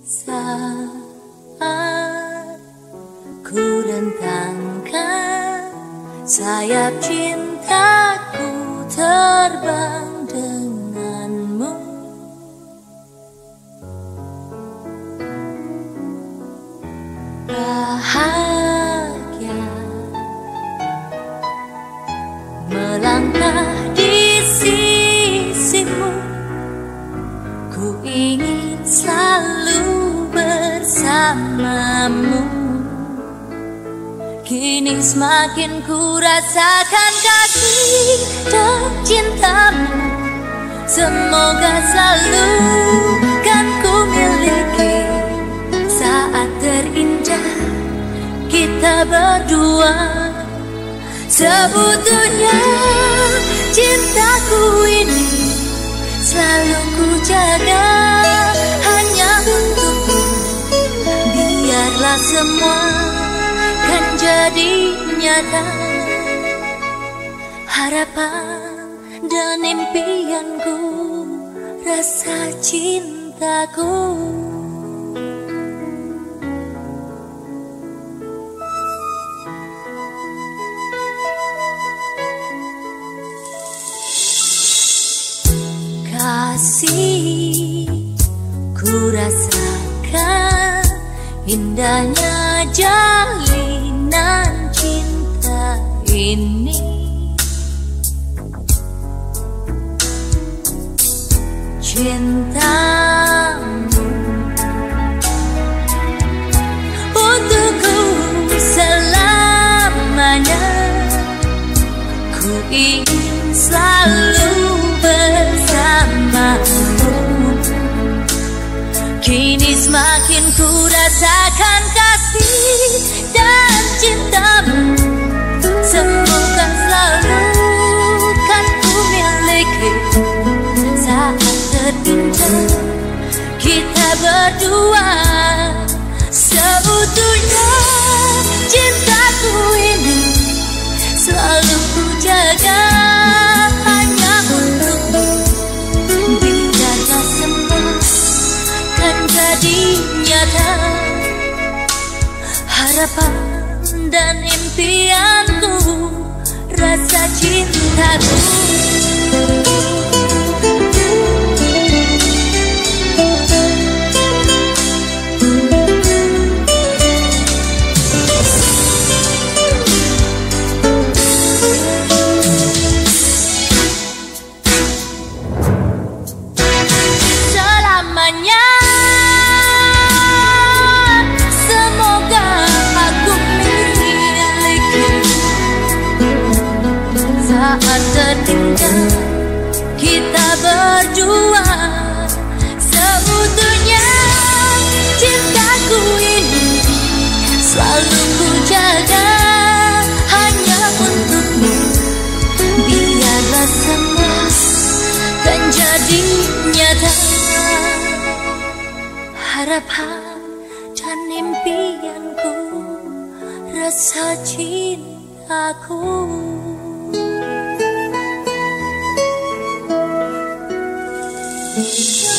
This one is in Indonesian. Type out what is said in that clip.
Saat ku rentangkan sayap cintaku terbang denganmu, bahagia melangkah di sisimu. Ku ingin selalu bersamamu. Kini semakin ku rasakan kasih dan cintamu. Semoga selalu kan ku miliki saat terindah kita berdua. Sebetulnya cintaku ini selalu ku jaga hanya untukmu. Biarlah semua kan jadi nyata. Harapan dan impianku, rasa cintaku. Kasih ku rasakan indahnya jalinan cinta ini. Cintamu untukku selamanya. Ku ingin selalu bersamamu. Kini semakin ku rasakan kasih dan cintamu. Semoga selalu kan ku miliki saat terindah kita berdua. Seutuhnya cintaku ini selalu ku jaga hanya untukmu. Biarlah semua kan jadi nyata. Harapan dan impianku, rasa cintaku. Semoga aku miliki saat terindah kita berdua. Seutuhnya cintaku ini selalu ku jaga hanya untukmu. Biarlah semua kan jadi nyata. Harapan dan impianku, rasa cintaku.